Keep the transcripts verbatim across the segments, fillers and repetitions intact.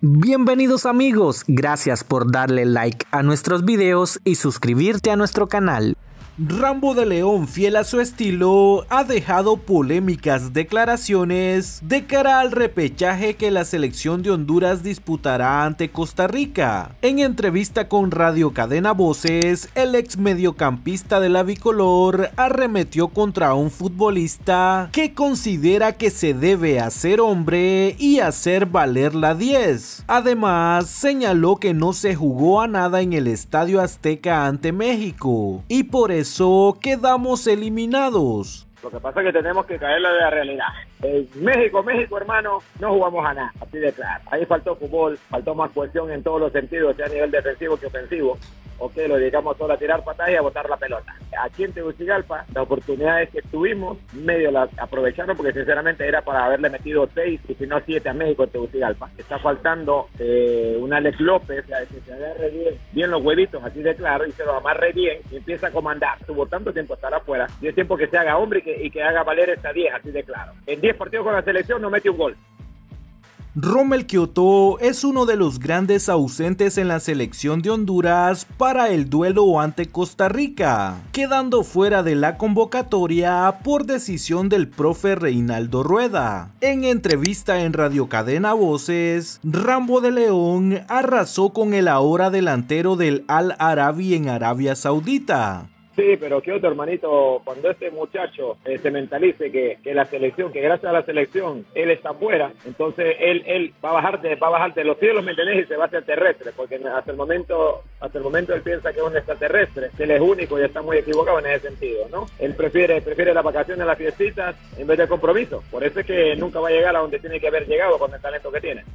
Bienvenidos amigos, gracias por darle like a nuestros videos y suscribirte a nuestro canal. Rambo de León, fiel a su estilo, ha dejado polémicas declaraciones de cara al repechaje que la selección de Honduras disputará ante Costa Rica. En entrevista con Radio Cadena Voces, el ex mediocampista de la bicolor arremetió contra un futbolista que considera que se debe hacer hombre y hacer valer la diez. Además, señaló que no se jugó a nada en el Estadio Azteca ante México y por eso Eso quedamos eliminados. Lo que pasa es que tenemos que caerle de la realidad. En México, México, hermano, no jugamos a nada, así de claro. Ahí faltó fútbol, faltó más cohesión en todos los sentidos, sea a nivel defensivo que ofensivo. Ok, lo dedicamos solo a tirar patadas y a botar la pelota. Aquí en Tegucigalpa, las oportunidades que tuvimos, medio las aprovecharon porque sinceramente era para haberle metido seis y si no siete a México en Tegucigalpa. Está faltando eh, un Alex López que se agarre bien, bien los huevitos, así de claro, y se los amarre bien y empieza a comandar. Tuvo tanto tiempo estar afuera y es tiempo que se haga hombre y que, y que haga valer esta diez, así de claro. En diez partidos con la selección no mete un gol. Rommel Kioto es uno de los grandes ausentes en la selección de Honduras para el duelo ante Costa Rica, quedando fuera de la convocatoria por decisión del profe Reinaldo Rueda. En entrevista en Radio Cadena Voces, Rambo de León arrasó con el ahora delantero del Al Arabi en Arabia Saudita. Sí, pero qué otro, hermanito, cuando este muchacho eh, se mentalice que, que la selección, que gracias a la selección él está afuera, entonces él él va a bajar de, va a bajar de los cielos, ¿me entendés? Y se va a hacer terrestre, porque hasta el momento hasta el momento él piensa que es un extraterrestre, que él es único y está muy equivocado en ese sentido, ¿no? Él prefiere prefiere las vacaciones, las fiestitas, en vez del compromiso. Por eso es que nunca va a llegar a donde tiene que haber llegado con el talento que tiene.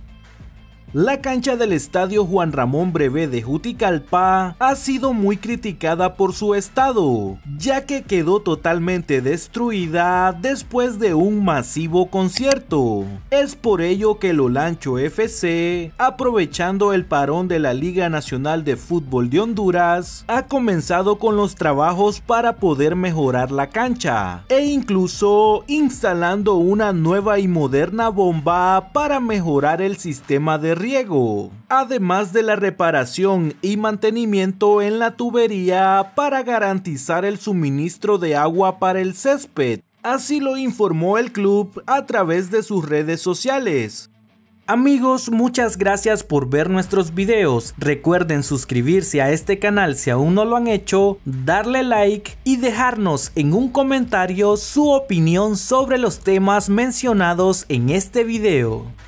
La cancha del estadio Juan Ramón Brevé de Juticalpa ha sido muy criticada por su estado, ya que quedó totalmente destruida después de un masivo concierto. Es por ello que el Olancho F C, aprovechando el parón de la Liga Nacional de Fútbol de Honduras, ha comenzado con los trabajos para poder mejorar la cancha, e incluso instalando una nueva y moderna bomba para mejorar el sistema de riego, además de la reparación y mantenimiento en la tubería para garantizar el suministro de agua para el césped. Así lo informó el club a través de sus redes sociales. Amigos, muchas gracias por ver nuestros videos. Recuerden suscribirse a este canal si aún no lo han hecho, darle like y dejarnos en un comentario su opinión sobre los temas mencionados en este video.